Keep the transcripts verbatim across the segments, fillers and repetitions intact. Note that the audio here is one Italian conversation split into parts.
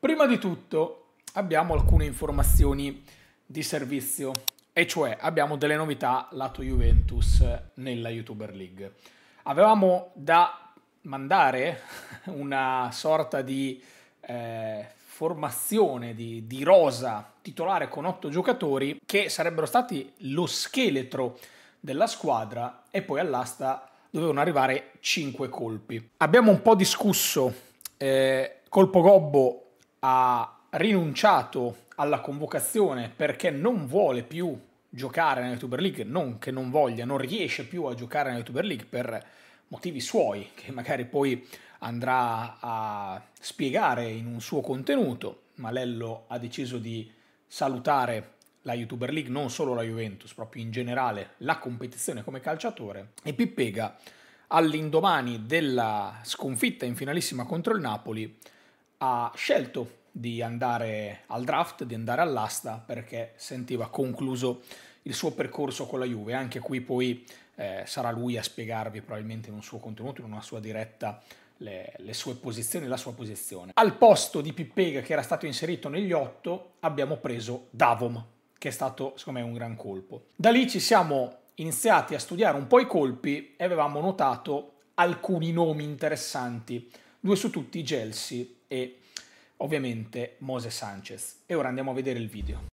Prima di tutto abbiamo alcune informazioni di servizio, e cioè abbiamo delle novità lato Juventus nella YouTuber League. Avevamo da mandare una sorta di eh, formazione di, di rosa titolare con otto giocatori che sarebbero stati lo scheletro della squadra, e poi all'asta dovevano arrivare cinque colpi. Abbiamo un po' discusso, eh, Colpo Gobbo ha rinunciato alla convocazione perché non vuole più giocare nella YouTuber League, non che non voglia, non riesce più a giocare nella YouTuber League per motivi suoi, che magari poi andrà a spiegare in un suo contenuto. Malello ha deciso di salutare la YouTuber League, non solo la Juventus, proprio in generale la competizione come calciatore, e Pippega all'indomani della sconfitta in finalissima contro il Napoli ha scelto di andare al draft, di andare all'asta, perché sentiva concluso il suo percorso con la Juve. Anche qui poi eh, sarà lui a spiegarvi probabilmente in un suo contenuto, in una sua diretta, le, le sue posizioni, la sua posizione. Al posto di Pippega, che era stato inserito negli otto, abbiamo preso Davom, che è stato secondo me un gran colpo. Da lì ci siamo iniziati a studiare un po' i colpi e avevamo notato alcuni nomi interessanti, due su tutti Gelsi e ovviamente Moses Sanchez. E ora andiamo a vedere il video.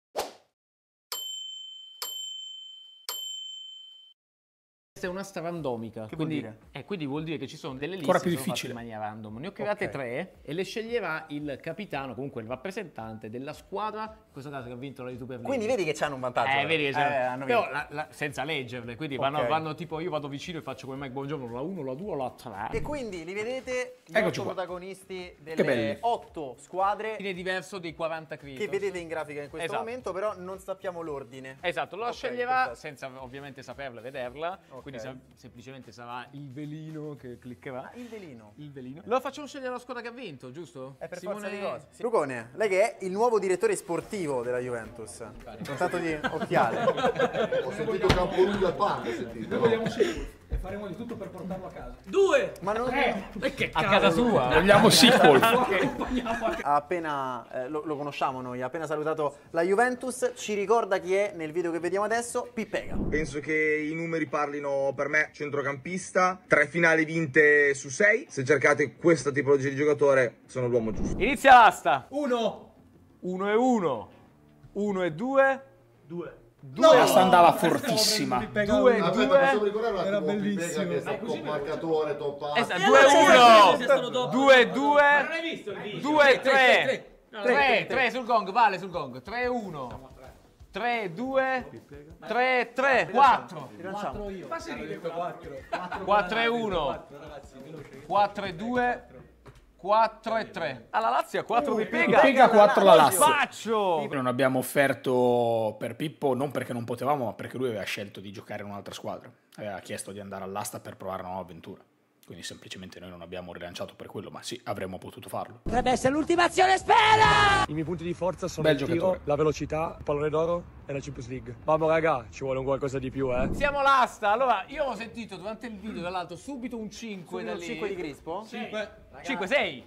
È una sta randomica, che quindi, vuol dire? Eh, quindi vuol dire che ci sono delle liste Ancora più che sono difficile. fatte in maniera random. Ne ho create Okay. tre e le sceglierà il capitano, comunque il rappresentante della squadra, in questo caso che ha vinto la YouTuber League. Quindi vedi che c'hanno un vantaggio. Eh, vedi che c'è- Eh, hanno però vinto. la- la- senza leggerle, quindi Ok. vanno, vanno tipo, io vado vicino e faccio come Mike Buongiorno, la uno, la due, la tre. E quindi li vedete gli Eccoci otto qua. protagonisti Che delle belli. otto squadre È diverso dei quaranta che creators. vedete in grafica in questo Esatto. momento, però non sappiamo l'ordine. Esatto, lo Ok, sceglierà perfetto. senza ovviamente saperla e vederla, Ok. quindi sem- semplicemente sarà il velino che cliccherà. Ah, il velino. Il velino. Lo facciamo scegliere la squadra che ha vinto, giusto? È per Simone... forza di cose. Sì. Lucone, lei che è il nuovo direttore sportivo della Juventus. Con tanto di occhiale. Ho sentito Campolunga al panco, ho sentito. Vogliamo sequel e faremo di tutto per portarlo a casa. Due! Ma non E che A casa sua? Vogliamo sequel. ha appena eh, lo, lo conosciamo noi, ha appena salutato la Juventus, ci ricorda chi è nel video che vediamo adesso, Pippega. Penso che i numeri parlino per me. Centrocampista, tre finali vinte su sei. Se cercate questa tipologia di giocatore, sono l'uomo giusto. Inizia l'asta. Uno! uno e uno. uno e due. Due. due. Questa andava fortissima. due e Aspetta, due. possiamo ricordare un attimo Era bellissimo. Pippega che è stato top marcatore, top Eh, ass. due e stato uno. dopo. due e Ma non due. hai visto il video? due e Tre, tre. tre, tre. No, tre, tre, tre, tre. tre sul gong, vale sul gong. tre e uno. tre e due. tre e tre. quattro. Rilanciamo. quattro e uno. quattro e due. quattro e tre. Alla Lazio quattro di Pippega. Pippega, quattro la Lazio. Faccio. Non abbiamo offerto per Pippo, non perché non potevamo, ma perché lui aveva scelto di giocare in un'altra squadra. Aveva chiesto di andare all'asta per provare una nuova avventura. Quindi semplicemente noi non abbiamo rilanciato per quello, ma sì, avremmo potuto farlo. Potrebbe essere l'ultima azione, spera! I miei punti di forza sono Bel il tiro, giocatore. la velocità, il pallone d'oro e la Champions League. Mamma raga, ci vuole un qualcosa di più, eh. Siamo all'asta. Allora, io ho sentito durante il video dall'alto subito un cinque da Un lì. cinque di Crispo? cinque, sei.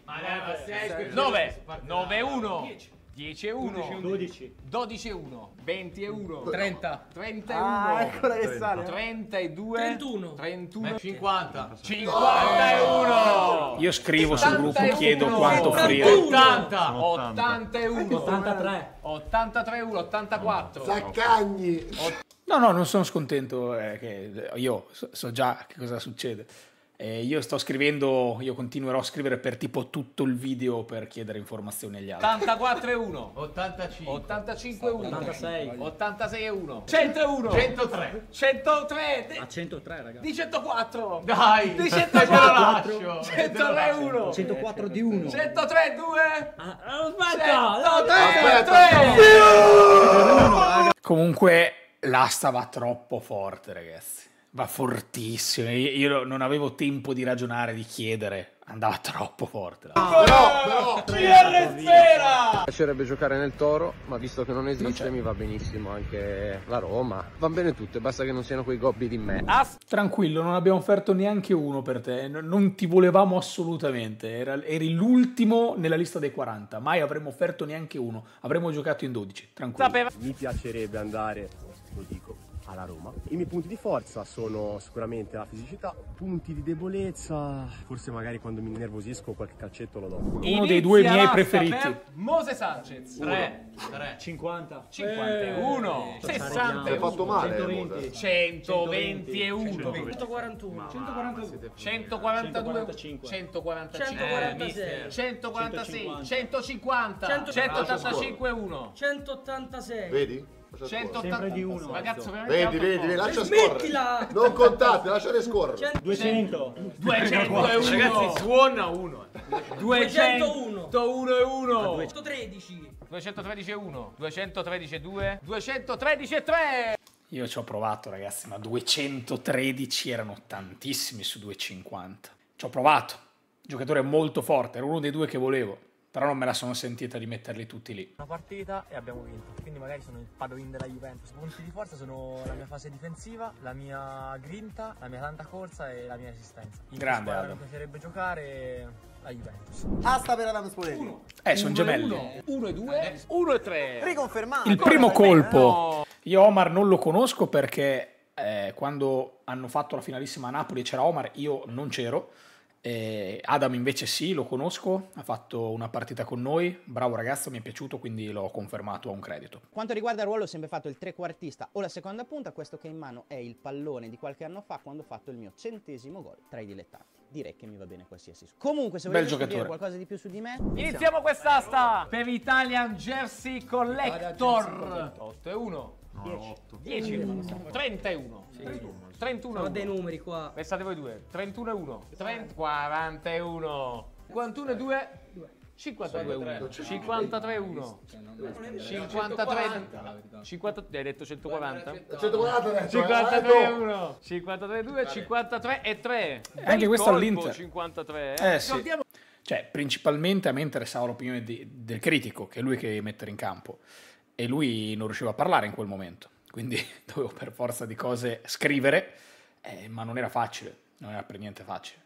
nove. nove e uno. dieci e uno. dodici. dodici e uno. venti e uno. trenta. trenta e Ah, uno. eccola che sale. trentadue. trentuno. trentuno. cinquanta. cinquanta e uno. Io scrivo sul gruppo, chiedo ottantuno. quanto offrire. ottanta. ottantuno. ottantatré. ottantatré e uno. ottantaquattro. Zaccagni! No, no, non sono scontento, eh, che io so, so già che cosa succede. Eh, io sto scrivendo, io continuerò a scrivere per tipo tutto il video per chiedere informazioni agli altri. ottantaquattro e uno. ottantacinque. ottantacinque e uno. ottantasei. ottantasei e uno. cento e uno. centotré. centotre. A centotré, ragazzi. Di centoquattro. Dai. Di centoquattro. centotré e uno. centoquattro di uno. centotre e due. Ah, aspetta. centotré e tre. Comunque l'asta va troppo forte, ragazzi. Va fortissimo. Io, io non avevo tempo di ragionare, di chiedere. Andava troppo forte. Però, però, C R Sfera. Ma... Mi piacerebbe giocare nel Toro, ma visto che non esiste mi va benissimo anche la Roma. Va bene tutte, basta che non siano quei gobbi di me. Tranquillo, non abbiamo offerto neanche uno per te, N- non ti volevamo assolutamente, Era- eri l'ultimo nella lista dei quaranta, mai avremmo offerto neanche uno, avremmo giocato in dodici, tranquillo. Mi piacerebbe andare, lo dico, alla Roma. I miei punti di forza sono sicuramente la fisicità, punti di debolezza, forse magari quando mi innervosisco qualche calcetto lo do. Uno dei due miei l'asta preferiti. per Mose Sanchez. tre, tre, cinquanta, cinquantuno, Hai sessanta, fatto male. centoventi, centoventiuno, centoquarantuno, centoquarantadue, centoquarantacinque, centoquarantasei, centoquarantasei, centocinquanta, cento- centottantacinque, uno, centottantasei. Vedi? Sempre di uno. Ragazzo, Vedi, vedi, vedi, lascia Smettila! scorrere. Non contate, lasciate scorrere. duecento, duecentouno, ragazzi, suona uno. duecentouno e uno, duecentotredici, duecentotredici e uno, duecentotredici e due, duecentotredici e tre. Io ci ho provato ragazzi, ma duecentotredici erano tantissimi su duecentocinquanta. Ci ho provato, giocatore molto forte, era uno dei due che volevo, però non me la sono sentita di metterli tutti lì. Una partita e abbiamo vinto, quindi magari sono il padrone della Juventus. I punti di forza sono la mia fase difensiva, la mia grinta, la mia tanta corsa e la mia resistenza. In Grande, che squadra Adam. mi piacerebbe giocare la Juventus. Asta per Adam Spoleto. Eh, sono gemelli. uno e due, uno e tre. Riconfermato. Il primo colpo. Io Omar non lo conosco perché eh, quando hanno fatto la finalissima a Napoli e c'era Omar, io non c'ero. Eh, Adam invece sì, lo conosco, ha fatto una partita con noi, bravo ragazzo, mi è piaciuto, quindi l'ho confermato a un credito. Quanto riguarda il ruolo ho sempre fatto il trequartista o la seconda punta, questo che ho in mano è il pallone di qualche anno fa quando ho fatto il mio centesimo gol tra i dilettanti. Direi che mi va bene qualsiasi. Comunque se volete scoprire qualcosa di più su di me, iniziamo quest'asta per Italian Jersey Collector. otto e uno, dieci, trenta e uno, trentuno. Ho dei numeri qua. Pensate voi due. trentuno e uno, trenta, quaranta e uno, cinquantuno e due, cinquantadue e uno, cinquantatré e uno, cinquantatré, cinquanta, hai detto centoquaranta? centoquaranta, cinquantatré e uno, cinquantatré e due, cinquantatré e tre. Anche questo all'Inter. cinquantatré, eh? Eh sì. Cioè, principalmente a me interessava l'opinione di- del critico, che è lui che deve mettere in campo. E lui non riusciva a parlare in quel momento. Quindi dovevo per forza di cose scrivere, eh, ma non era facile, non era per niente facile.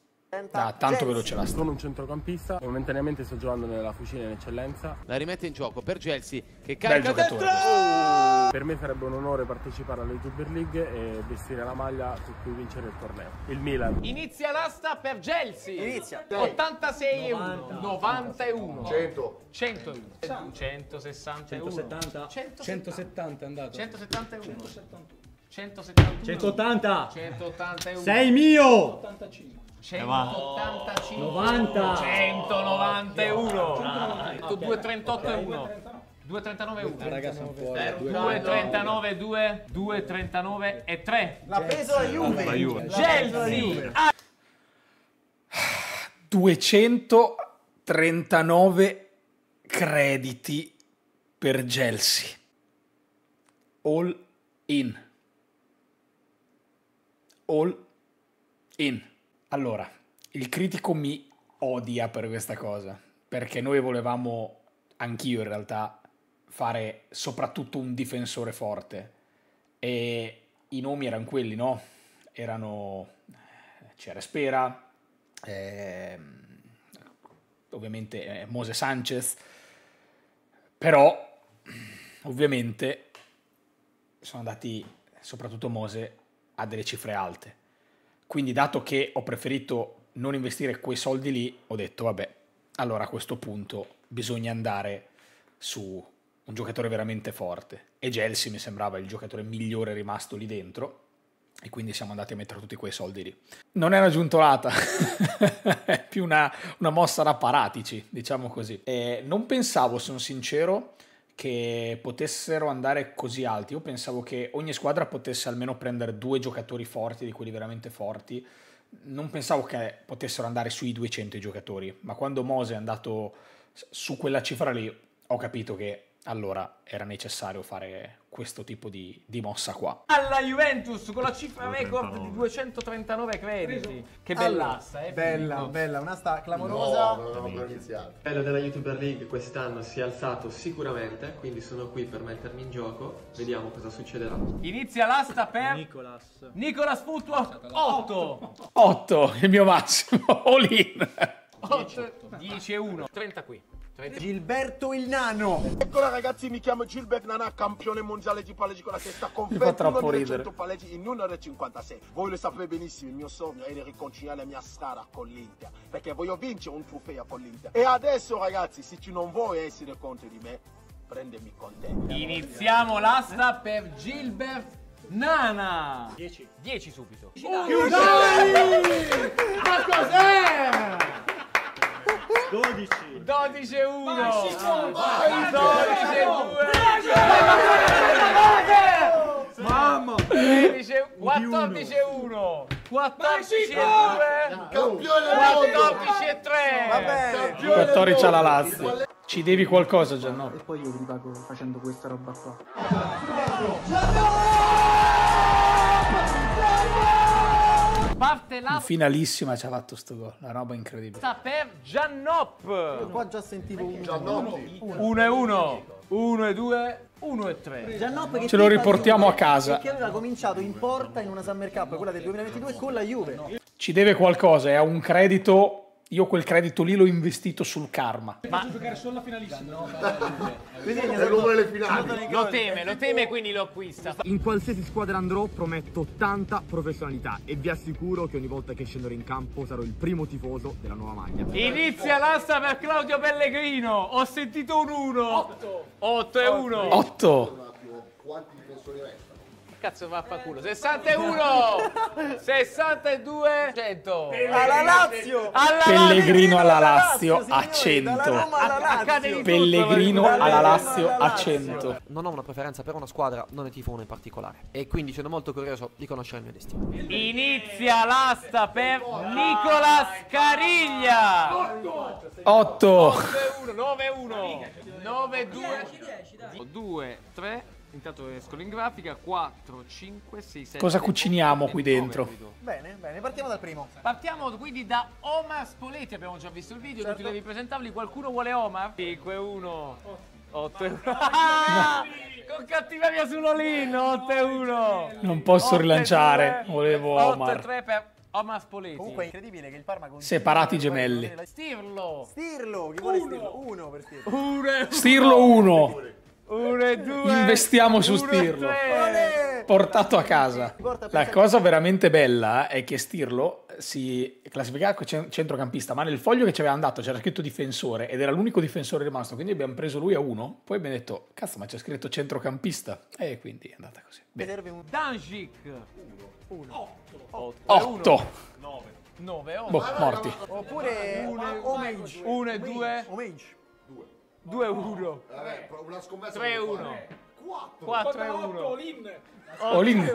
Da tanto veloce la Sono un centrocampista, momentaneamente sto giocando nella fucina in eccellenza. La rimette in gioco per Chelsea che Bel carica giocatore. dentro. Per me sarebbe un onore partecipare alla YouTuber League e vestire la maglia su cui vincere il torneo. Il Milan. Inizia l'asta per Chelsea. Inizia. ottantasei e uno, novanta e uno, cento. cento e uno, centosessanta e uno, centosettanta, centosettanta è andato. centosettanta e uno, centosettantuno, centottanta, centottanta e uno, sei mio, centottantacinque, novanta, centonovanta e uno, duecentotrentotto e uno, duecentotrentanove e uno, ragazzi, sono fuori. duecentotrentanove e due, duecentotrentanove e tre. l'ha preso la Juve. Chelsea duecentotrentanove crediti per Chelsea. All in. All in. Allora, il critico mi odia per questa cosa, perché noi volevamo, anch'io in realtà, fare soprattutto un difensore forte. E i nomi erano quelli, no? Erano... c'era Spera, ehm, ovviamente eh, Mose Sanchez, però ovviamente sono andati, soprattutto Mose, a delle cifre alte. Quindi dato che ho preferito non investire quei soldi lì, ho detto vabbè, allora a questo punto bisogna andare su un giocatore veramente forte. E Chelsea mi sembrava il giocatore migliore rimasto lì dentro, e quindi siamo andati a mettere tutti quei soldi lì. Non è una giuntolata, è più una, una mossa da paratici, diciamo così. E non pensavo, sono sincero, che potessero andare così alti. Io pensavo che ogni squadra potesse almeno prendere due giocatori forti, di quelli veramente forti. Non pensavo che potessero andare sui duecento i giocatori, ma quando Mose è andato su quella cifra lì ho capito che allora era necessario fare questo tipo di, di mossa qua. Alla Juventus con la cifra record di duecentotrentanove crediti. Che bella Allora, asta, eh? Bella, Filippo. bella, un'asta clamorosa. No, non ho ancora iniziato. Il livello della YouTuber League quest'anno si è alzato sicuramente, quindi sono qui per mettermi in gioco. Vediamo cosa succederà. Inizia l'asta per Nicolas. Nicolas Footwork otto. otto, il mio massimo, all in. dieci e uno. trenta qui. Gilberto il Nano. Eccola ragazzi, mi chiamo Gilbert Nana, campione mondiale di palleggi con la testa con Mi fa troppo ridere. ventuno palleggi in un'ora e cinquantasei. Voi lo sapete benissimo, il mio sogno è di riconciliare la mia strada con l'Inter, perché voglio vincere un trofeo con l'Inter. E adesso ragazzi, se tu non vuoi essere contro di me, prendemi con te. Iniziamo l'asta per Gilbert Nana. dieci. dieci subito. Uh, dai! Ma cos'è? dodici. dodici e uno. Vai, dodici e due. Mamma. quattordici e uno. quattordici e due. quattordici e tre. Vabbè. quattordici alla Lazio. Ci devi qualcosa, Gianno. E poi io vi pago facendo questa roba qua. Parte In la finalissima ci ha fatto sto gol, una roba incredibile. sta per Giannop. Qua già sentivo un uno e uno. uno e due. uno e tre. Giannop che Ce lo riportiamo a casa. Che aveva cominciato in porta in una Summer Cup, quella del duemilaventidue, con la Juve. Ci deve qualcosa, è un credito. Io quel credito lì l'ho investito sul karma. Ma giocare solo la finalissima. È l'uomo delle finali. Lo teme, lo teme, quindi lo acquista. In qualsiasi squadra andrò prometto tanta professionalità e vi assicuro che ogni volta che scenderò in campo sarò il primo tifoso della nuova maglia. Inizia l'asta per Claudio Pellegrino. Ho sentito un uno. otto e uno. otto. Quanti difensori restano? Cazzo va a culo. sessanta e uno. sessantadue. cento. Alla Lazio. Alla Pellegrino alla Lazio a Dalla cento. Roma alla Lazio. Pellegrino alla Lazio a cento. Non ho una preferenza per una squadra, non ne tifo una in particolare. E quindi sono molto curioso di conoscere il mio destino. Inizia l'asta per Nicolas Cariglia. otto. nove e uno. nove e due. due, tre. Intanto escono in grafica. quattro, cinque, sei, sette. Cosa cuciniamo qui dentro? Bene, bene, partiamo dal primo. Partiamo quindi da Omar Spoletti. Abbiamo già visto il video, Certo. tutti devi presentarli. Qualcuno vuole Omar? cinque e uno. otto e uno. Con cattiveria sull'Olin. otto e uno. Non posso rilanciare, volevo otto e Omar. tre per Omar Spoletti. Comunque è incredibile che il Parma continui Separati a gemelli. Stirlo. Stirlo, chi vuole Stirlo? Uno per Stirlo. uno e Stirlo uno. uno e due. Investiamo su uno e Stirlo. tre. Portato a casa. La cosa veramente bella è che Stirlo si classificava come centrocampista, ma nel foglio che ci avevano dato c'era scritto difensore ed era l'unico difensore rimasto, quindi abbiamo preso lui a uno. Poi abbiamo detto, cazzo, ma c'è scritto centrocampista. E quindi è andata così. Serve un Danjic. uno. otto. nove. Boh, morti. Oppure Omage. uno e due. Omage. due e uno. Vabbè, una scommessa. tre e uno. quattro e uno. Olin.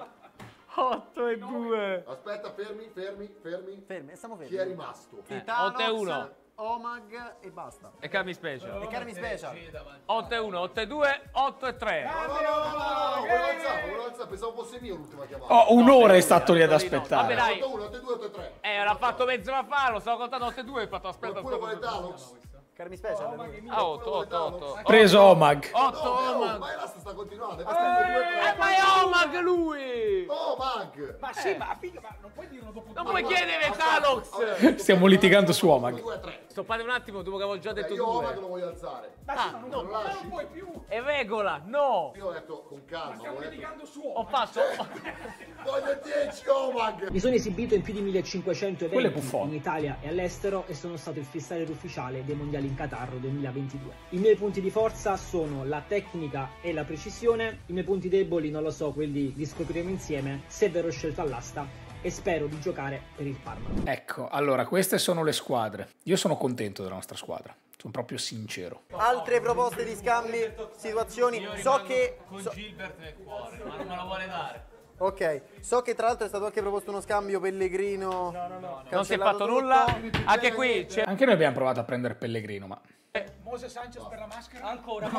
otto e due. Aspetta, fermi, fermi, fermi. Fermi, stiamo fermi. Chi è rimasto? otto e uno. Omag e basta. E Carmi Special. E Carmi Special. otto e uno, otto e due, otto e tre. No, no, no, no, no, volevo alzare, volevo alzare, pensavo fosse mio l'ultima chiamata. Oh, un'ora è stato lì ad Vabbè, aspettare. dai. otto e uno, otto e due, otto e tre. Eh, l'ha fatto mezz'ora fa, lo stavo contando otto e due, ho fatto aspetta. Qualcuno vuole Dalox? Carmi Special. Ah, otto, otto, otto. Preso Omag. otto, No, Omag. ma l'asta sta continuando. È passato due e tre. Eh, ma è Omag lui! Omag! Ma sì, ma figa, ma non puoi dirlo dopo. Non puoi chiedere Dalox! Stiamo litigando su Omag. due e tre. Stoppate un attimo dopo che avevo già detto Io Omag due. lo voglio alzare. Ma sì, ma non, non non, lasci? non puoi più. È regola, no! Io ho detto con calma. Stiamo ho detto- litigando su Ho Omar. fatto... Voglio dieci Omag! Mi sono esibito in più di millecinquecento Quello è eventi buffone. in Italia e all'estero e sono stato il freestyler ufficiale dei mondiali in Qatar duemilaventidue. I miei punti di forza sono la tecnica e la precisione, i miei punti deboli non lo so, quelli li scopriremo insieme se verrò scelto all'asta e spero di giocare per il Parma. Ecco, allora, queste sono le squadre. Io sono contento della nostra squadra. Sono proprio sincero. Altre proposte di scambi, situazioni. So che... so- Gilbert nel cuore, ma non me lo vuole dare. Ok, so che tra l'altro è stato anche proposto uno scambio Pellegrino. No, no, no. Non si è fatto nulla. Anche qui c'è... Anche noi abbiamo provato a prendere Pellegrino, ma... Mose Sanchez per la maschera? Ancora.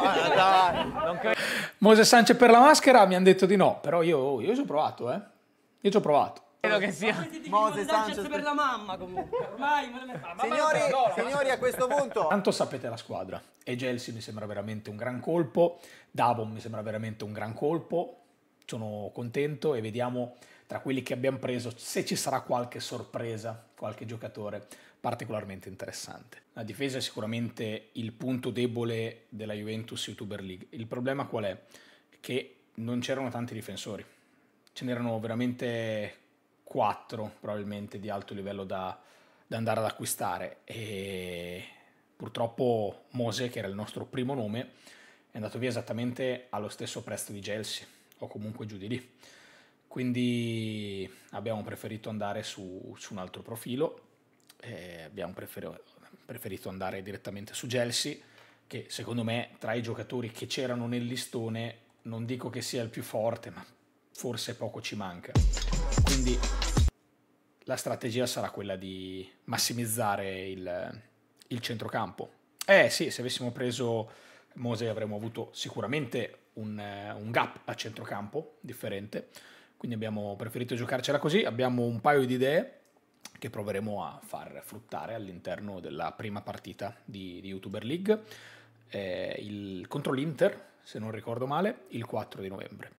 Mose Sanchez per la maschera mi hanno detto di no, però io, io ci ho provato, eh. Io ci ho provato. Credo che sia Mose Sanchez per la mamma comunque. Ormai me la Signori, signori, a questo punto Tanto sapete la squadra. E Chelsea mi sembra veramente un gran colpo. Davon mi sembra veramente un gran colpo. Sono contento e vediamo tra quelli che abbiamo preso se ci sarà qualche sorpresa, qualche giocatore particolarmente interessante. La difesa è sicuramente il punto debole della Juventus Youtuber League. Il problema qual è? Che non c'erano tanti difensori. Ce n'erano veramente quattro probabilmente di alto livello da, da andare ad acquistare e purtroppo Mose, che era il nostro primo nome, è andato via esattamente allo stesso prezzo di Chelsea o comunque giù di lì, quindi abbiamo preferito andare su, su un altro profilo, e abbiamo prefer- preferito andare direttamente su Chelsea, che secondo me tra i giocatori che c'erano nel listone non dico che sia il più forte, ma forse poco ci manca. Quindi la strategia sarà quella di massimizzare il, il centrocampo. Eh sì, se avessimo preso Mose avremmo avuto sicuramente un, un gap a centrocampo differente, quindi abbiamo preferito giocarcela così. Abbiamo un paio di idee che proveremo a far fruttare all'interno della prima partita di, di Youtuber League, eh, il, contro l'Inter, se non ricordo male, il quattro di novembre.